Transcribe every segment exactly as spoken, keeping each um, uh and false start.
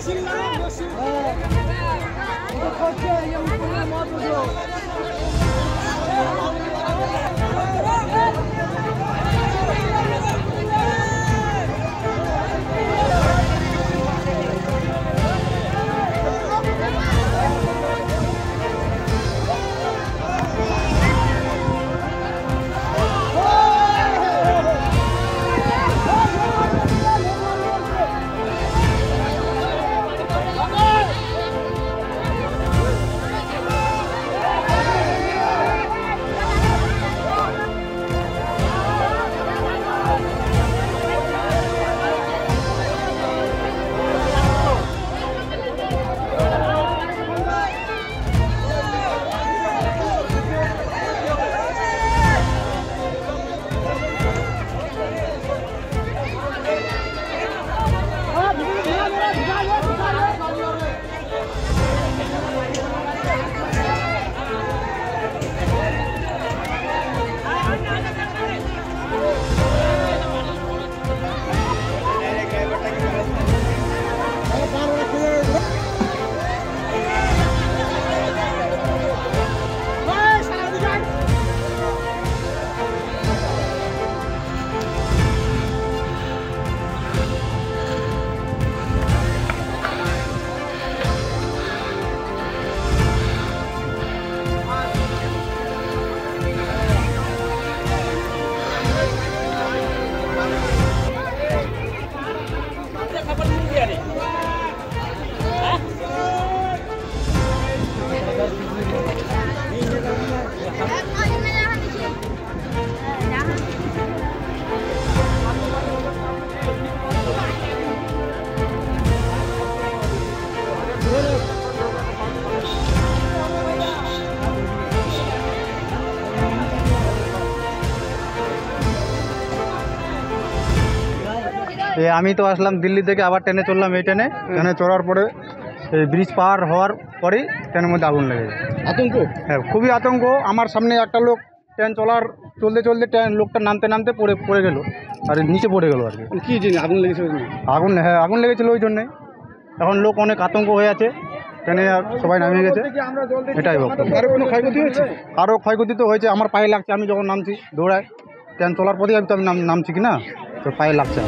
আমি তো আসলাম দিল্লি থেকে, আবার ট্রেনে চললাম। এই ট্রেনে ট্রেনে চড়ার পরে এই ব্রিজ পার হওয়ার পরেই ট্রেনের মধ্যে আগুন লেগে যায়। আতঙ্ক, হ্যাঁ খুবই আতঙ্ক। আমার সামনে একটা লোক ট্রেন চলার চলতে চলতে ট্রেন লোকটা নামতে নামতে পড়ে পড়ে গেল, আর নিচে পড়ে গেল আর কি। কী জিনিস আগুন লেগেছে? আগুন, হ্যাঁ আগুন লেগেছিল ওই জন্যে। এখন লোক অনেক আতঙ্ক হয়ে আছে, ট্রেনে সবাই নামিয়ে গেছে, এটাই বক্তব্য। কারো কোনো ক্ষয়ক্ষতি হয়েছে? কারো ক্ষয়ক্ষতি তো হয়েছে, আমার পায়ে লাগছে। আমি যখন নামছি দৌড়ায়, ট্রেন চলার পরেই আমি তো আমি নামছি কি না, তো পায়ে লাগছে।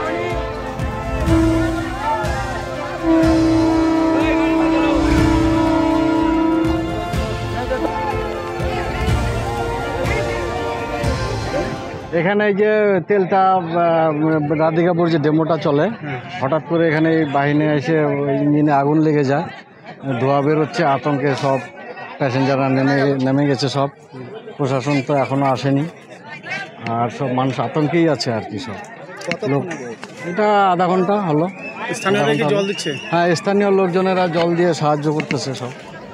এখানে যে তেলটা রাধিকাপুর যে ডেমোটা চলে, হঠাৎ করে এখানে বাহিনী এসে ইঞ্জিনে আগুন লেগে যায়, ধোঁয়া বেরোচ্ছে, আতঙ্কে সব প্যাসেঞ্জাররা নেমে নেমে গেছে সব। প্রশাসন তো এখনও আসেনি, আর সব মানুষ আতঙ্কেই আছে আর কি। সব লোক, এটা আধা ঘন্টা হলো। স্থানীয়রা কি জল দিচ্ছে? হ্যাঁ, স্থানীয় লোকজনেরা জল দিয়ে সাহায্য করতেছে সব।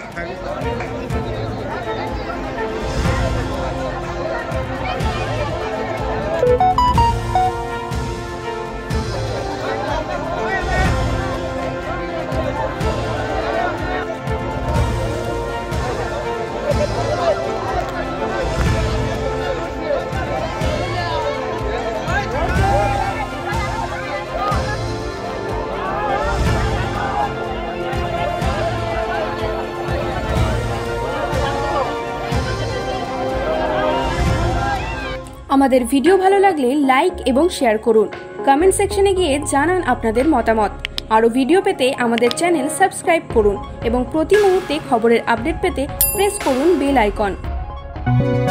আমাদের ভিডিও ভালো লাগলে লাইক এবং শেয়ার করুন। কমেন্ট সেকশনে গিয়ে জানান আপনাদের মতামত। আরও ভিডিও পেতে আমাদের চ্যানেল সাবস্ক্রাইব করুন এবং প্রতি মুহূর্তে খবরের আপডেট পেতে প্রেস করুন বেল আইকন।